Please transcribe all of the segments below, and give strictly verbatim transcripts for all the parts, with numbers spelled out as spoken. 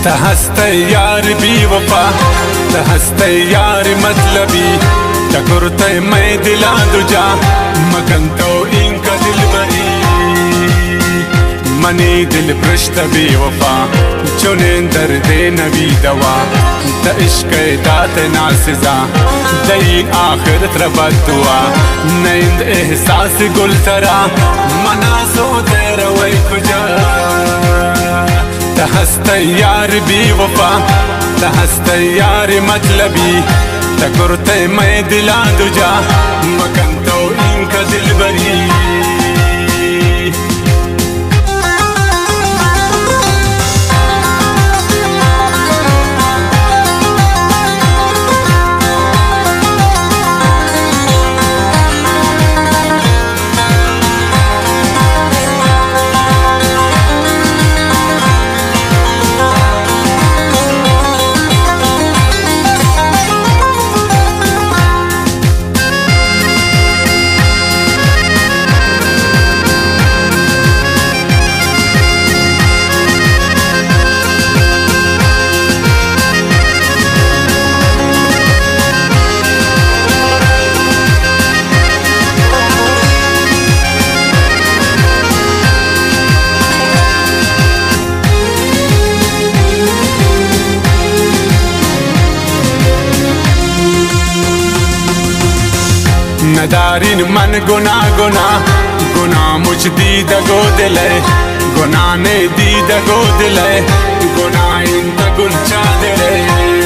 تهست यार बेवफा तहस्त यार मतलबी तकुरत मैं दिला दुजा मगन तो इनका दिल बरी मनी दिल पृष्ठ बेवफा चुनें दर्द नबी दवा द इश्क दात नासिजा दई आखिर तरबत दुआ नैंद एहसास गुल तरा मना सो तेरा वही खुजा तहस्त यार बेवफा तहस्त यार मतलबी तकुरत मैं दिला दुजा मगन तो इनका दिल बरी नदारिन मन गुना गुना गुना मुझ दी दगो दिले गुना ने दी दगो दिले गुना इन तगुल चा दिले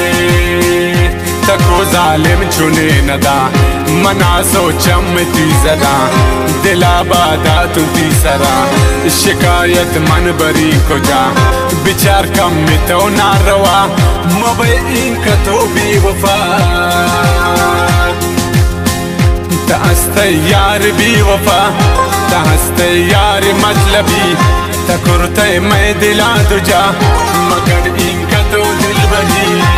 तको जालिम चुने नदा मना सो चमती जदा दिला बादा तुती सरा शिकायत मन बरी को जा बिचार कम में तो ना रवा मबे इनका तो बेवफा तहस्त यार बेवफा तहस्त यार मतलबी तकुरत मैं दिला दुजा मगर इनका तो दिल बरी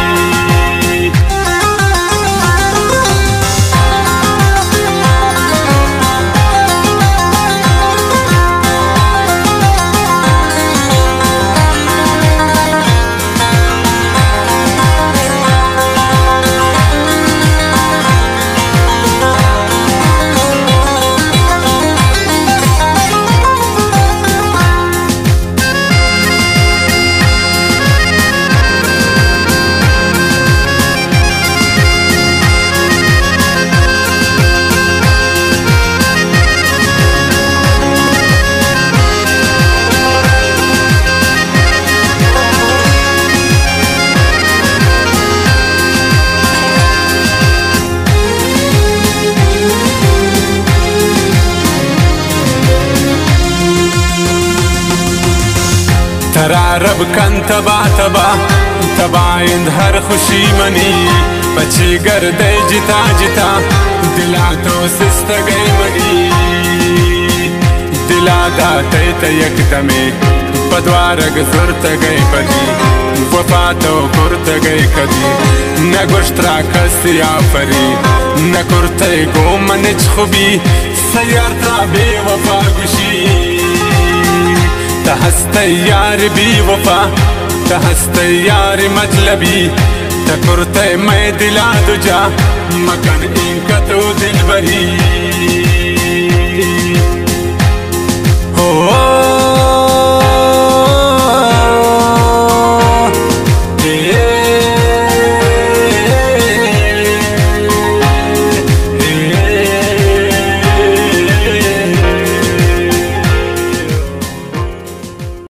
तरा रब कन तबा तबा तबाइंद हर खुशी मनी पची गर दे जिता जिता दिला तो सिस्त गई मनी दिला दाते तयक तमे पद्वारग सुरत गई पदी वफा तो कुर्त गई कदी न गुश्तरा कसिया फरी न कुर्ते गो मनच खुबी सयारता बेवफा गुशी तहस्त यार बेवफा तहस्त यार मतलबी तकुरत मैं दिला दुजा मगन इनका तो दिल बरी हो।